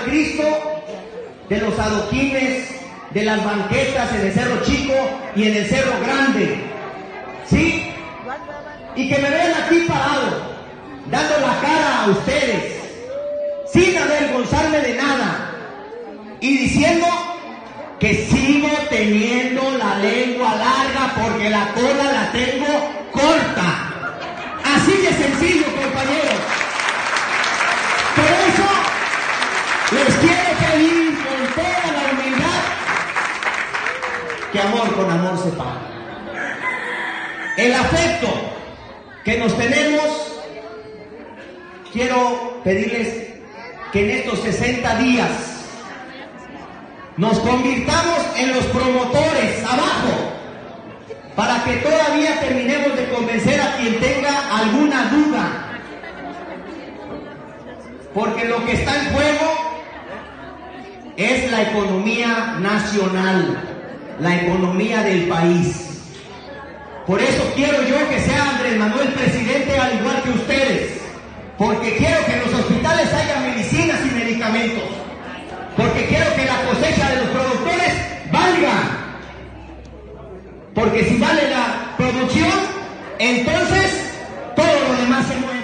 al Cristo de los adoquines, de las banquetas en el Cerro Chico y en el Cerro Grande, ¿sí? Y que me vean aquí parado, dando la cara a ustedes, sin avergonzarme de nada, y diciendo que sigo teniendo la lengua larga porque la cola la tengo corta. Así de sencillo, compañeros. Por eso les quiero pedir con toda la humildad que amor con amor se paga. El afecto que nos tenemos, quiero pedirles que en estos 60 días nos convirtamos en los promotores abajo, para que todavía terminemos de convencer a quien tenga alguna duda, porque lo que está en juego es la economía nacional, la economía del país. Por eso quiero yo que sea Andrés Manuel presidente, al igual que ustedes, porque quiero que en los hospitales haya medicinas y medicamentos, porque quiero que la cosecha de los productores valga, porque si vale la producción, entonces todo lo demás se mueve.